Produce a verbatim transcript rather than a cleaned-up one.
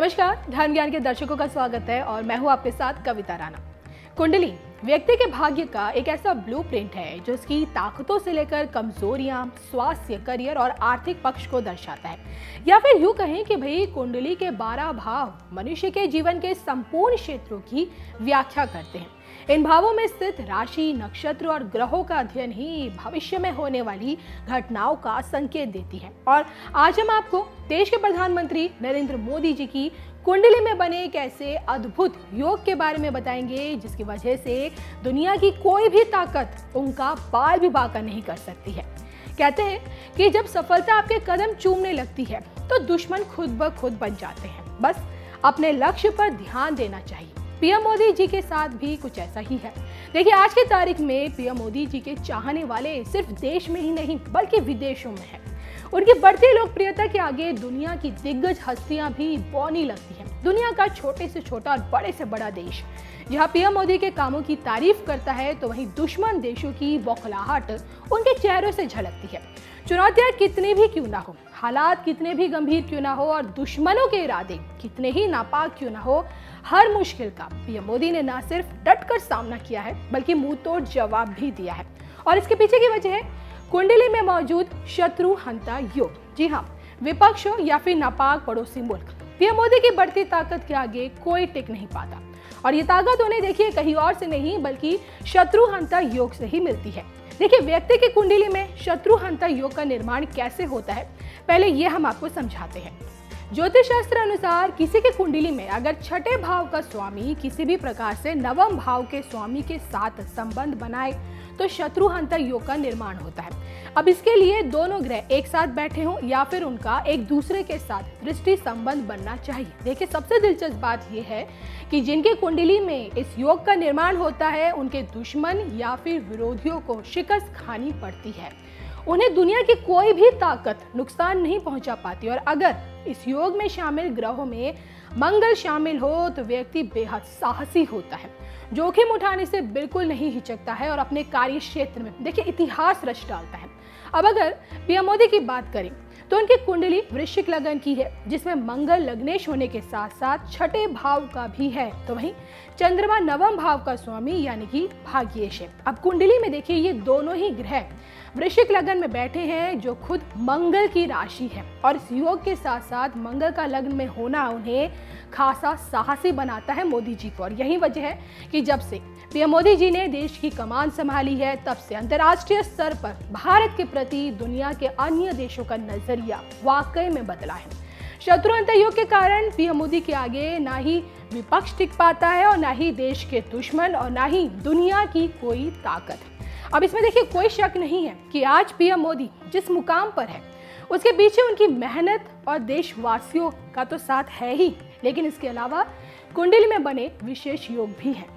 नमस्कार, धर्म ज्ञान के दर्शकों का स्वागत है और मैं हूं आपके साथ कविता राणा। कुंडली व्यक्ति के भाग्य का एक ऐसा ब्लूप्रिंट है जो उसकी ताकतों से लेकर कमजोरियां, स्वास्थ्य, करियर और आर्थिक पक्ष को दर्शाता है। या फिर यूं कहें कि भाई कुंडली के बारह भाव मनुष्य के जीवन के संपूर्ण क्षेत्रों की व्याख्या करते हैं। इन भावों में स्थित राशि, नक्षत्र और ग्रहों का अध्ययन ही भविष्य में होने वाली घटनाओं का संकेत देती है। और आज हम आपको देश के प्रधानमंत्री नरेंद्र मोदी जी की कुंडली में बने एक ऐसे अद्भुत योग के बारे में बताएंगे जिसकी वजह से दुनिया की कोई भी ताकत उनका बाल भी बांका नहीं कर सकती है। कहते हैं कि जब सफलता आपके कदम चूमने लगती है तो दुश्मन खुद ब खुद बन जाते हैं। बस अपने लक्ष्य पर ध्यान देना चाहिए। पीएम मोदी जी के साथ भी कुछ ऐसा ही है। देखिए, आज की तारीख में पीएम मोदी जी के चाहने वाले सिर्फ देश में ही नहीं बल्कि विदेशों में हैं। उनकी बढ़ती लोकप्रियता के आगे दुनिया की दिग्गज हस्तियां भी बौनी लगती हैं। दुनिया का छोटे से छोटा और बड़े से बड़ा देश जहां पीएम मोदी के कामों की तारीफ करता है तो वहीं दुश्मन देशों की बौखलाहट उनके चेहरों से झलकती है। चुनौतियां कितनी भी क्यों ना हो, हालात कितने भी गंभीर क्यों ना हो और दुश्मनों के इरादे कितने ही नापाक क्यों ना हो, हर मुश्किल का पीएम मोदी ने न सिर्फ डटकर सामना किया है बल्कि मुंह तोड़ जवाब भी दिया है। और इसके पीछे की वजह है कुंडली में मौजूद शत्रु हंता योग। जी हाँ, विपक्ष हो या फिर नापाक पड़ोसी मुल्क, पीएम मोदी की बढ़ती ताकत के आगे कोई टिक नहीं पाता। और ये ताकत उन्हें देखिए कहीं और से नहीं बल्कि शत्रु हंता योग से ही मिलती है। देखिए, व्यक्ति की कुंडली में शत्रु हंता योग का निर्माण कैसे होता है, पहले ये हम आपको समझाते हैं। ज्योतिष शास्त्र अनुसार किसी की कुंडली में अगर छठे भाव का स्वामी किसी भी प्रकार से नवम भाव के स्वामी के साथ संबंध बनाए तो शत्रु हंता योग का निर्माण होता है। अब इसके लिए दोनों ग्रह एक साथ बैठे हों या फिर उनका एक दूसरे के साथ दृष्टि संबंध बनना चाहिए। देखिए, सबसे दिलचस्प बात यह है कि जिनकी कुंडली में इस योग का निर्माण होता है उनके दुश्मन या फिर विरोधियों को शिकस्त खानी पड़ती है। उन्हें दुनिया की कोई भी ताकत नुकसान नहीं पहुंचा पाती। और अगर इस योग में शामिल ग्रहों में मंगल शामिल हो तो व्यक्ति बेहद साहसी होता है, जोखिम उठाने से बिल्कुल नहीं हिचकता है और अपने कार्य क्षेत्र में देखिए इतिहास रच डालता है। अब अगर पीएम मोदी की बात करें तो उनकी कुंडली वृश्चिक लगन की है जिसमें मंगल लग्नेश होने के साथ साथ छठे भाव का भी है, तो वहीं चंद्रमा नवम भाव का स्वामी यानी कि भाग्येश है। अब कुंडली में देखिए ये दोनों ही ग्रह वृश्चिक लगन में बैठे हैं जो खुद मंगल की राशि है। और इस योग के साथ साथ मंगल का लग्न में होना उन्हें खासा साहसी बनाता है मोदी जी को। और यही वजह है कि जब से पीएम मोदी जी ने देश की कमान संभाली है तब से अंतर्राष्ट्रीय स्तर पर भारत के प्रति दुनिया के अन्य देशों का नजरिया वाकई में बदला है। शत्रु हंता योग के कारण पीएम मोदी के आगे ना ही विपक्ष टिक पाता है और ना ही देश के दुश्मन और ना ही दुनिया की कोई ताकत। अब इसमें देखिए कोई शक नहीं है कि आज पीएम मोदी जिस मुकाम पर है उसके पीछे उनकी मेहनत और देशवासियों का तो साथ है ही, लेकिन इसके अलावा कुंडली में बने विशेष योग भी हैं।